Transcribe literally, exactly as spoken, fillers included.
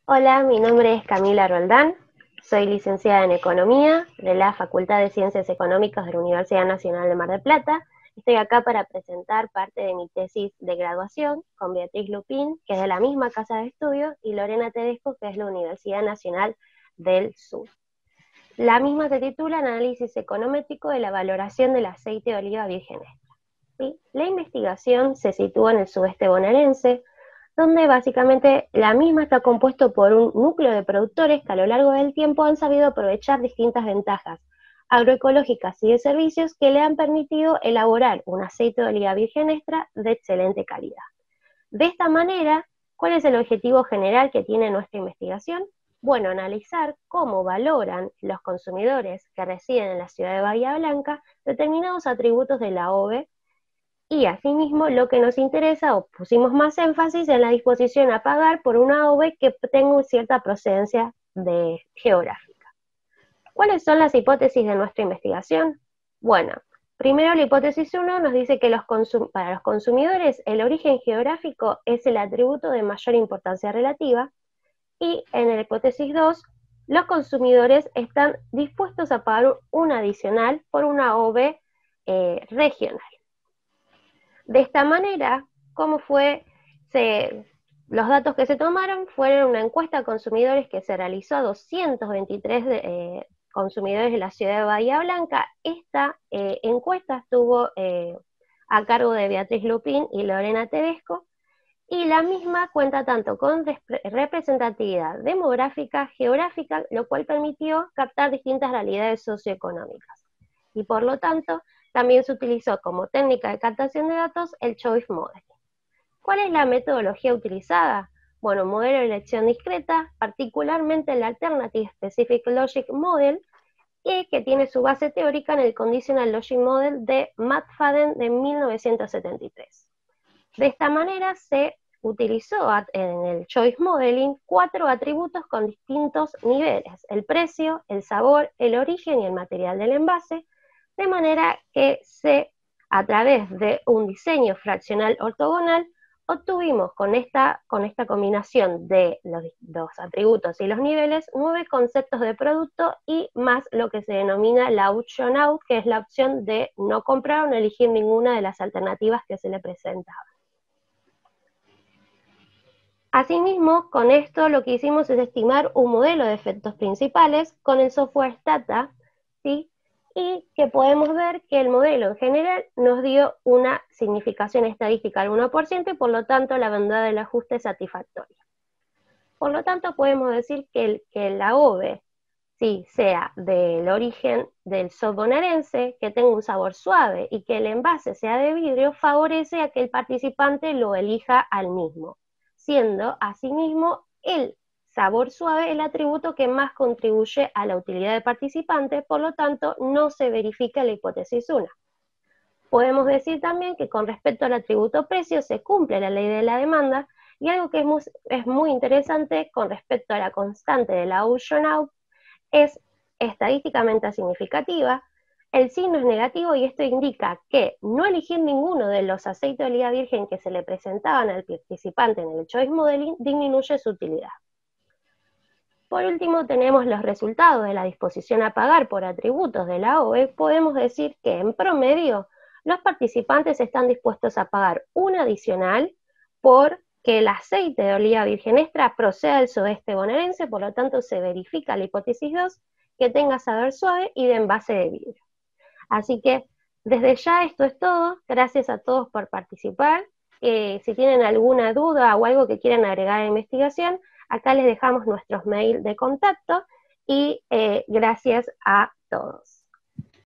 Hola, mi nombre es Camila Roldán, soy licenciada en Economía de la Facultad de Ciencias Económicas de la Universidad Nacional de Mar del Plata. Estoy acá para presentar parte de mi tesis de graduación con Beatriz Lupín, que es de la misma casa de estudios, y Lorena Tedesco, que es de la Universidad Nacional del Sur. La misma se titula Análisis econométrico de la valoración del aceite de oliva virgen extra. ¿Sí? La investigación se sitúa en el sudeste bonaerense, donde básicamente la misma está compuesto por un núcleo de productores que a lo largo del tiempo han sabido aprovechar distintas ventajas agroecológicas y de servicios que le han permitido elaborar un aceite de oliva virgen extra de excelente calidad. De esta manera, ¿cuál es el objetivo general que tiene nuestra investigación? Bueno, analizar cómo valoran los consumidores que residen en la ciudad de Bahía Blanca determinados atributos de la O V E. Y asimismo lo que nos interesa, o pusimos más énfasis en la disposición a pagar por una O V E que tenga cierta procedencia de, geográfica. ¿Cuáles son las hipótesis de nuestra investigación? Bueno, primero la hipótesis uno nos dice que los para los consumidores el origen geográfico es el atributo de mayor importancia relativa, y en la hipótesis dos, los consumidores están dispuestos a pagar un adicional por una O V E eh, regional. De esta manera, ¿cómo fue? Se, los datos que se tomaron fueron una encuesta a consumidores que se realizó a doscientos veintitrés de, eh, consumidores de la ciudad de Bahía Blanca. Esta eh, encuesta estuvo eh, a cargo de Beatriz Lupín y Lorena Tedesco, y la misma cuenta tanto con representatividad demográfica, geográfica, lo cual permitió captar distintas realidades socioeconómicas. Y por lo tanto, también se utilizó como técnica de captación de datos el Choice Model. ¿Cuál es la metodología utilizada? Bueno, modelo de elección discreta, particularmente el Alternative Specific Logic Model, y que tiene su base teórica en el Conditional Logic Model de McFadden de mil novecientos setenta y tres. De esta manera se utilizó en el Choice Modeling cuatro atributos con distintos niveles: el precio, el sabor, el origen y el material del envase, de manera que se, a través de un diseño fraccional ortogonal, obtuvimos con esta, con esta combinación de los, los atributos y los niveles, nueve conceptos de producto y más lo que se denomina la option out, que es la opción de no comprar o no elegir ninguna de las alternativas que se le presentaban. Asimismo, con esto lo que hicimos es estimar un modelo de efectos principales con el software Stata, ¿sí? Y que podemos ver que el modelo en general nos dio una significación estadística al uno por ciento y por lo tanto la bondad del ajuste es satisfactoria. Por lo tanto podemos decir que, el, que la O V E, sí, sea del origen del soft bonaerense, que tenga un sabor suave y que el envase sea de vidrio, favorece a que el participante lo elija al mismo, siendo asimismo el sabor suave el atributo que más contribuye a la utilidad del participante, por lo tanto no se verifica la hipótesis uno. Podemos decir también que con respecto al atributo precio se cumple la ley de la demanda, y algo que es muy, es muy interesante con respecto a la constante de la option out es estadísticamente significativa. El signo es negativo y esto indica que no elegir ninguno de los aceites de oliva virgen que se le presentaban al participante en el Choice Modeling disminuye su utilidad. Por último, tenemos los resultados de la disposición a pagar por atributos de la O V E. Podemos decir que en promedio los participantes están dispuestos a pagar un adicional por que el aceite de oliva virgen extra proceda del sudeste bonaerense, por lo tanto se verifica la hipótesis dos, que tenga sabor suave y de envase de vidrio. Así que desde ya esto es todo. Gracias a todos por participar. Eh, si tienen alguna duda o algo que quieran agregar a la investigación, acá les dejamos nuestros mails de contacto y eh, gracias a todos.